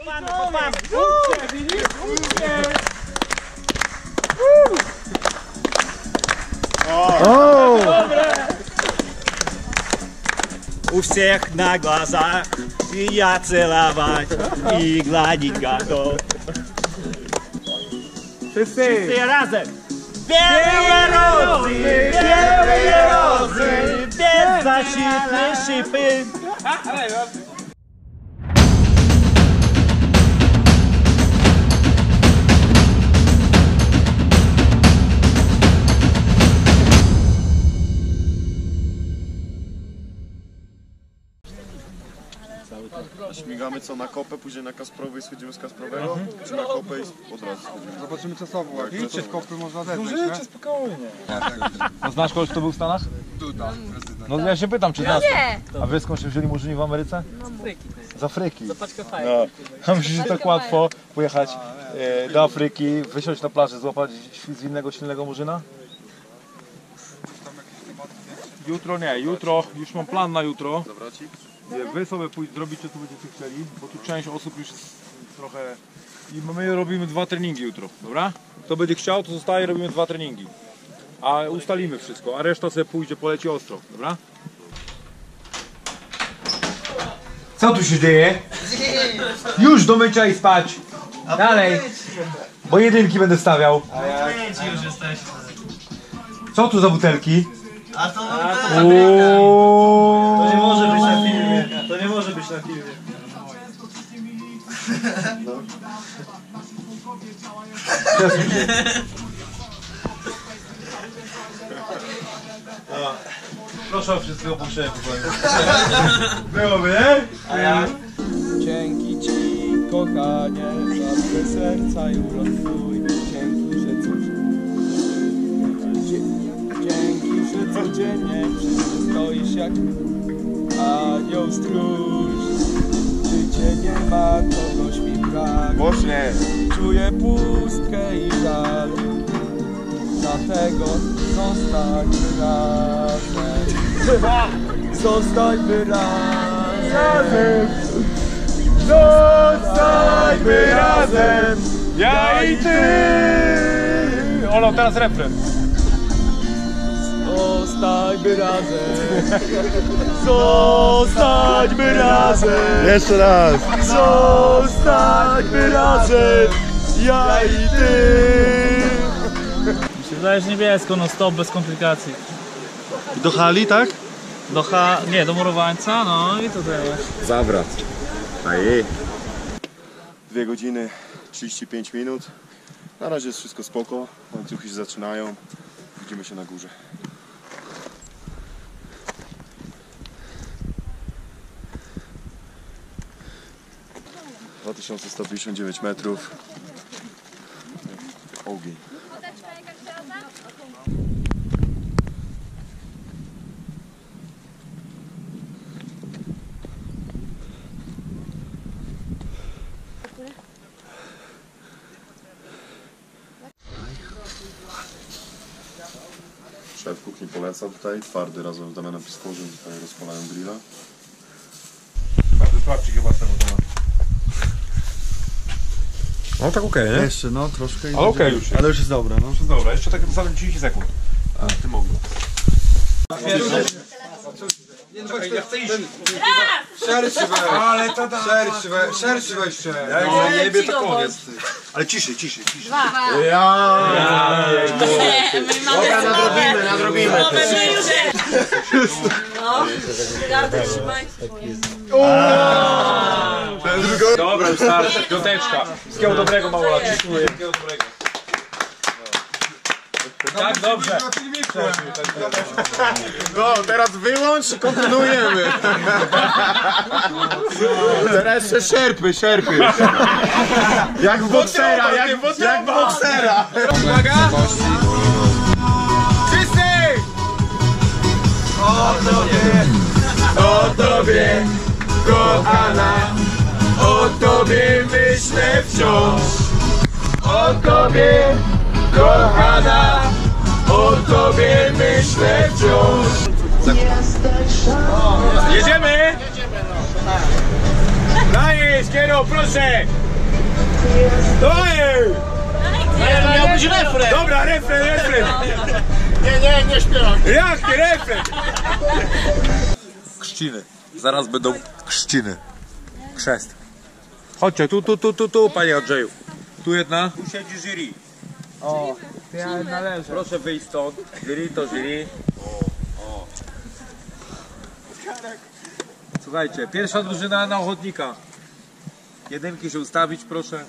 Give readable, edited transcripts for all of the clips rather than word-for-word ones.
У всех на глазах и я целовать и гладить готов. Все разом! Белые розы, беззащитные шипы. Śmigamy co na kopę, później na Kasprowy i schodzimy z Kasprowego, czy na kopę i od razu schodzimy. Zobaczymy czasowo, jak idźcie z kopy można zejść, Żyjcie spokojnie. No znasz kogoś, kto był w Stanach? Duda, prezydent. No ja się pytam, czy No znasz? nie! A wiesz skąd się wzięli murzyni w Ameryce? No, Z Afryki. za paczkę fajek. No. A myślisz, że tak łatwo pojechać do Afryki, wysiąść na plaży, złapać świt z innego silnego murzyna? Jutro nie, jutro, już mam plan na jutro. Wy sobie zrobicie co będziecie chcieli, bo tu część osób już jest trochę... I my robimy 2 treningi jutro, dobra? Kto będzie chciał, to zostaje, robimy 2 treningi. A ustalimy wszystko, a reszta sobie pójdzie, poleci ostro, dobra? Co tu się dzieje? Już do mycia i spać! Dalej! Bo jedynki będę stawiał. Już jesteś. Co tu za butelki? A to To nie może być na filmie. To nie może być na filmie. Proszę o wszystkiego opuszczenia. Byłoby, nie? A ja? Dzięki ci, kochanie, za twe serca i urok twój. Dzięki, że dzięki, że codziennie przy mnie stoisz jak anioł stróż. Życie nie ma kogoś mi brak. Głośniej. Czuję pustkę i żal. Dlatego zostańmy razem. Zostańmy razem. Zostańmy razem! Ja i ty! Olo, teraz refren. Zostańmy razem. Zostańmy razem. Jeszcze raz! Zostańmy razem. Ja i ty. Dajesz niebiesko, no stop, bez komplikacji. Do hali, tak? Nie, do murowańca, no i tutaj. Zawrat. Aje. 2 godziny 35 minut. Na razie jest wszystko spoko. Łańcuchy się zaczynają. Widzimy się na górze. ...2159 metrów. Ogień. Szef kuchni poleca tutaj, twardy razem z Damianem Piskorzem tutaj rozpalają grilla. Sprawdźcie chyba z tego tematu. No tak okej, nie? Jeszcze no, troszkę. Ale okej już. Ale już jest dobra, no. Już jest dobra, jeszcze tak zostawiam 30 sekund. A, ty mogę. Szerszy weź. Ale to da. Szerszy weźcie. Jak nie jebie, to koniec. Ale ciszej. Dobra, nadrobimy. No, gardę trzymaj. Dobra, już starczy. Piąteczka. Wszystkiego dobrego, małola. Dziękuję. Tak, dobrze. No, teraz wyłącz i kontynuujemy. Teraz jeszcze szerpy. Jak w boksera, jak w boksera. Uwaga! Wszyscy! O tobie, kochana, o tobie myślę wciąż. O tobie, kochana, o tobie myślę wciąż. Jedziemy! Daj! Dajesz, Kiero, proszę! Dajesz! Ale miał być refren! Dobra, refren! Nie śpiewam. Jak nie refren? Chrzciny. Zaraz będą chrzciny. Chrzest. Chodźcie, tu, panie Andrzeju. Tu jedna. Tu siedzi jury. O, ja należę. Proszę wyjść stąd. Jury to jury. Słuchajcie, pierwsza drużyna na ochotnika. Jedynki się ustawić, proszę.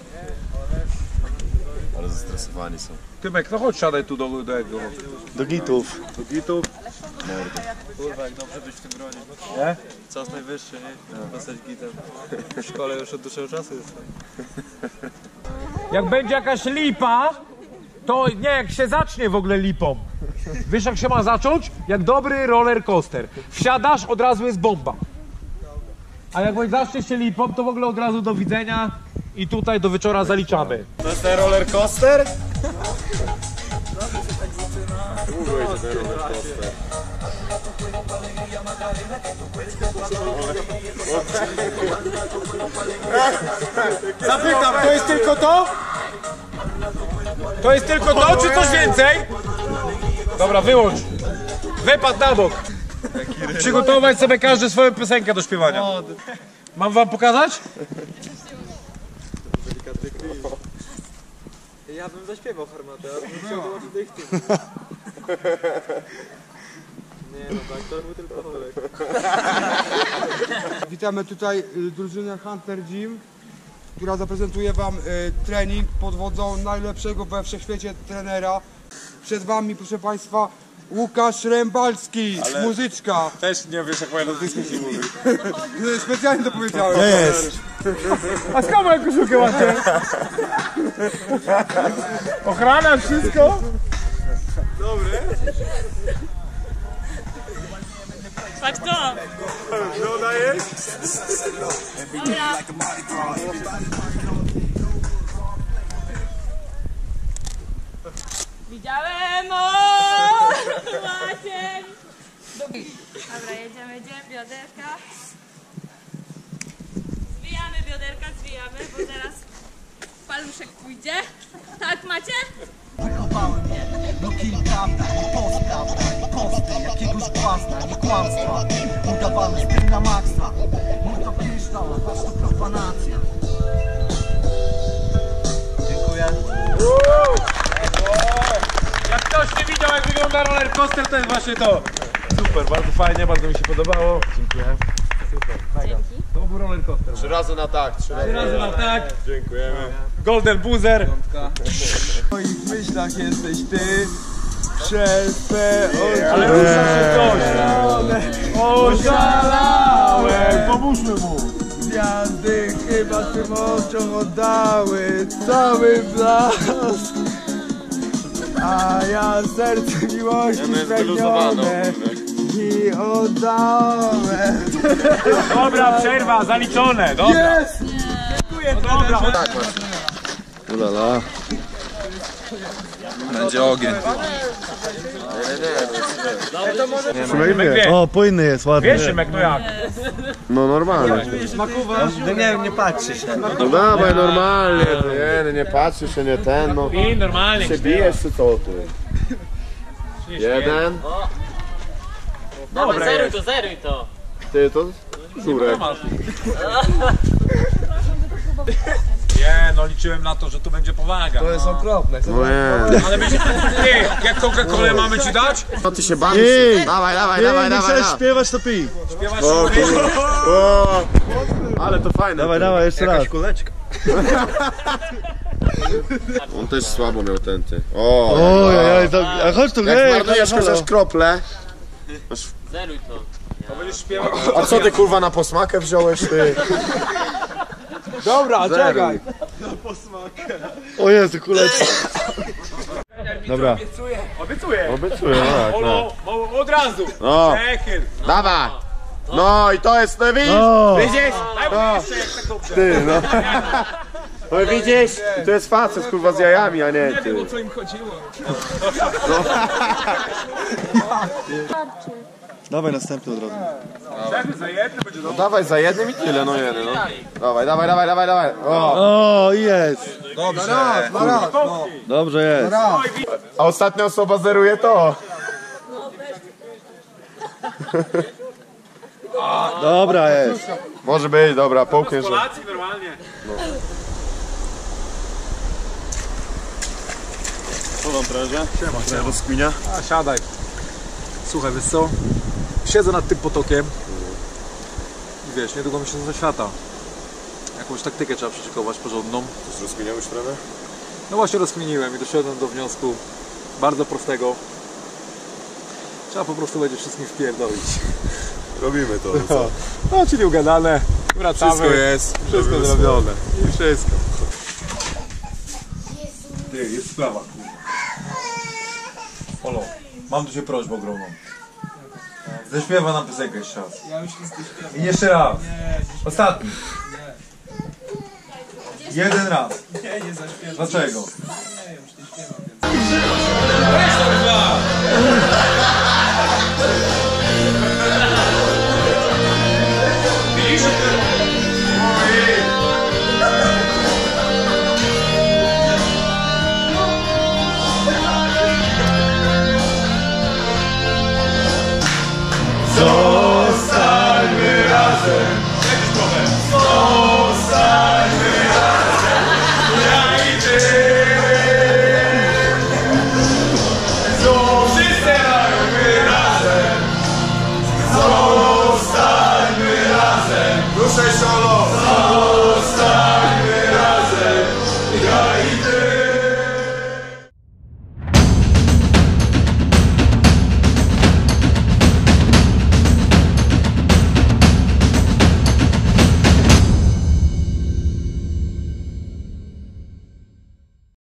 Ale zestresowani są. Tymek, no chodź, siadaj tu do jego. Do gitów. Do gitów. Kurwa, jak dobrze być w tym gronie. Nie? Czas najwyższy, nie? Dostać gitem. W szkole już od dłuższego czasu jestem. Jak będzie jakaś lipa, to nie, jak się zacznie w ogóle lipą. Wiesz jak się ma zacząć? Jak dobry roller coaster. Wsiadasz, od razu jest bomba. A jak zacznie się lipą, to w ogóle od razu do widzenia i tutaj do wieczora zaliczamy. To jest ten roller coaster? Długo jest ten roller coaster. Zapytam, to jest tylko to? To jest tylko to, czy coś więcej? Dobra, wyłącz. Wypad na bok. Przygotować sobie każdy swoją piosenkę do śpiewania. Mam wam pokazać? Ja bym zaśpiewał harmatę, ale bym chciał dołączyć do ich tyłu. Nie no, tak, to był tylko Olek. Witamy tutaj drużynę Hunter Gym, która zaprezentuje wam trening pod wodzą najlepszego we wszechświecie trenera. Przed wami, proszę państwa, Łukasz Rębalski, muzyczka. Też nie wiesz jak moje nazwisko się mówi. Specjalnie to powiedziałem. Jest. A skąd moją koszulkę macie? Ochrana, wszystko? Patrz to! No dajesz? Dobra. Widziałem, o! Maciej! Dobra, jedziemy, bioderka. Zwijamy bioderka, bo zaraz paluszek pójdzie. Tak, macie? Wychowały mnie do kilka posty, jakiegoś błazna, nie kłamstwa. Udawany styl na maksa. Mój to kryształ, a to profanacja. Dziękuję. Jak ktoś nie widział jak wygląda roller coaster, to jest właśnie to. Super, bardzo fajnie, bardzo mi się podobało. Dziękuję. Super, mega. To był roller coaster. 3 razy na tak. 3 Razy na tak. Dziękujemy. Golden Boozer. W moich myślach jesteś ty. Przez te Ale rusza się coś. Oszalałem. Pomóżmy mu. gwiazdy chyba tym oczom oddały cały blask. A ja serce miłości spragnione i oddałem. Dobra, przerwa, zaliczone. Dobra. Jest! Dziękuję. Dobra. Ulala. Będzie ogień. Szymek wie. O, płynny jest, ładny. Wiesz, Szymek, no jak? No normalnie. Nie patrzy się. No dawaj normalnie. Nie patrzy się, nie ten no. I normalnie. Się bijesz czy co ty? Jeden. Dobra, Zeruj to! Ty to? Żurek. Nie, no liczyłem na to, że tu będzie powaga. To jest okropne. No nie. Ale będzie... Ty, jak Coca-Colę mamy ci dać? No ty się bawisz. Dawaj, dawaj, dawaj, Nie dawaj. chcesz śpiewać, to pij. Śpiewasz O, kurwa. O, ale to fajne. Dawaj, dawaj, jeszcze raz. kuleczka. On też słabo miał ten ty. O, Ojej, a chodź tu, jak hej, zmarnujesz halo. chociaż krople. Zeruj to! To będziesz śpiewał. A co ty kurwa na posmakę wziąłeś ty? Dobra, czekaj. O Jezu, kuleczka. Dobra. Obiecuję. Obiecuję, tak. Olo, od razu. No, Przechyl. dawaj. No i to jest, no widzisz? O, Widzisz? Daj jeszcze jak tak dobrze. Ty, no. No widzisz? To jest facet kurwa z jajami, a nie ty. O co im chodziło? Dawaj następny od razu. Za jednym będzie No dawaj za jednym i tyle, no jeden, no. Dawaj. O, jest. Dobrze. Na raz. No. Dobrze jest. Raz. A ostatnia osoba zeruje to. Dobra jest. Może być, dobra, połkniesz. Polacy normalnie. Co wam prężę? Siema. Rozkminia? A siadaj. Słuchaj, wiesz co? Siedzę nad tym potokiem i wiesz, niedługo mi się za świata. Jakąś taktykę trzeba przyszykować porządną. Coś rozkminiałeś trochę? No właśnie rozkminiłem i doszedłem do wniosku bardzo prostego. Trzeba po prostu będzie wszystkim wpierdolić. Robimy to. Co? No, czyli ugadane. Wracamy. Wszystko jest. Wszystko Robimy zrobione. I wszystko. Ty, jest sprawa, kurwa. Olo, mam do Ciebie prośbę ogromną. Zaśpiewa nam piosenkę jeszcze raz. Ja już nic nie śpiewam. I jeszcze raz. Nie, Ostatni. Jeden raz. nie zaśpiewam. Dlaczego?